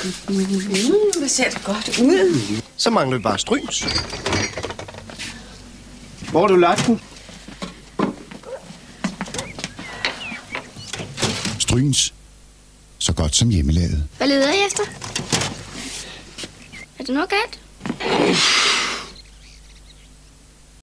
Hvad ser det godt ud? Så mangler vi bare Stryns. Hvor har du lagt den? Stryns. Så godt som hjemmelavet. Hvad leder I efter? Er det noget galt?